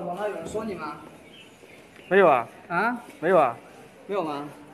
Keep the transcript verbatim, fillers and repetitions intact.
广告有人说你吗？ 没有啊， 啊？ 没有啊。 没有吗？